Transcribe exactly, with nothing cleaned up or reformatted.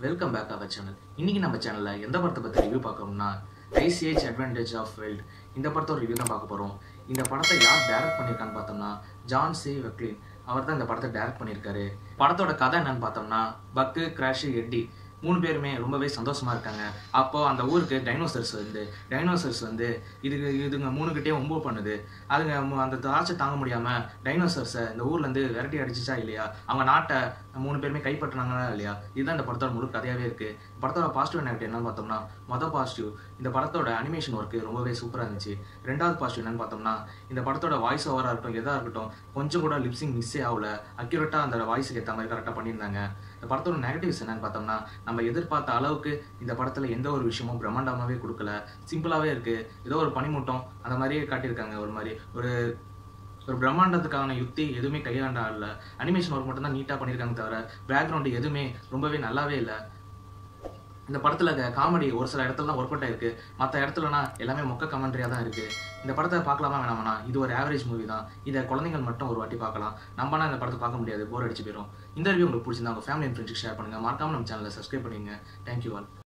Welcome back our channel. இன்னைக்கு நம்ம சேனல்ல எந்த படத்தை பத்தி ரிவ்யூ பார்க்கறோம்னா Ice Age adventures of wild. இந்த படத்தோட ரிவ்யூ தான் பார்க்க போறோம். இந்த படத்தை யார் டைரக்ட் பண்ணியிருக்கான்னு பார்த்தோம்னா ஜான் சி வெக்லின். அவர் தான் இந்த படத்தை டைரக்ட் பண்ணியிருக்காரு. படத்தோட கதை என்னன்னு பார்த்தோம்னா பக்கு, கிராஷ், எட்டி மூணு பேருமே ரொம்பவே சந்தோஷமா இருக்காங்க. அப்போ அந்த ஊருக்கு டைனோசர்ஸ் வந்து டைனோசர்ஸ் வந்து இதுக்கு இதுங்க மூணுகிட்டே ஒம்பு பண்ணுது. அதுங்க அந்த தாட்சை தாங்க முடியாம டைனோசர்ஸை இந்த ஊர்ல இருந்து விரட்டி அடிச்சிச்சா இல்லையா, அவங்க நாட்டை மூணு பேருமே கைப்பற்றினாங்களா இல்லையா, இதுதான் இந்த படத்தோட முழு கதையாவே இருக்கு. படத்தோட பாசிட்டிவ் நெகட்டிவ் என்னன்னு பார்த்தோம்னா, மொதல் பாசிட்டிவ் இந்த படத்தோட அனிமேஷன் ஒர்க்கு ரொம்பவே சூப்பராக இருந்துச்சு. ரெண்டாவது பாசிட்டிவ் என்னன்னு பார்த்தோம்னா, இந்த படத்தோட வாய்ஸ் ஓவராக இருக்கட்டும் எதாக இருக்கட்டும் கொஞ்சம் கூட லிப்ஸிங் மிஸ்ஸே ஆகல. அக்யூரேட்டாக அந்த வாய்ஸுக்கு ஏற்ற மாதிரி கரெக்டாக பண்ணியிருந்தாங்க. இந்த படத்தோட நெகட்டிவ்ஸ் என்னன்னு பார்த்தோம்னா, நம்ம எதிர்பார்த்த அளவுக்கு இந்த படத்தில் எந்த ஒரு விஷயமும் பிரம்மாண்டமாகவே கொடுக்கல. சிம்பிளாகவே இருக்குது. ஏதோ ஒரு பனிமூட்டம் அந்த மாதிரியே காட்டியிருக்காங்க. ஒரு மாதிரி ஒரு ஒரு பிரம்மாண்டத்துக்கான யுக்தி எதுவுமே கையாண்டா இல்லை. அனிமேஷன் ஒர்க் மட்டும் தான் நீட்டாக பண்ணியிருக்காங்க தவிர பேக்ரவுண்டு எதுவுமே ரொம்பவே நல்லாவே இல்லை. இந்த படத்தில் காமெடி ஒரு சில இடத்துல தான் ஒர்க் அவுட் ஆயிருக்கு. மற்ற இடத்துலனா எல்லாமே மொக்க கமெண்ட்ரியாக தான் இருக்குது. இந்த படத்தை பார்க்கலாமா வேணாமனா, இது ஒரு ஆவரேஜ் மூவி தான். இதை குழந்தைகள் மட்டும் ஒரு வாட்டி பார்க்கலாம். நம்மனா இந்த படத்தை பார்க்க முடியாது, போர் அடிச்சு போயிடும். இந்த ரிவ்யூ உங்களுக்கு பிடிச்சிருந்தா உங்கள் ஃபேமிலி அண்ட் ஃப்ரெண்ட்ஸுக்கு ஷேர் பண்ணுங்கள். மறக்காம நம்ம சேனலை சப்ஸ்கிரைப் பண்ணுங்க. Thank you all.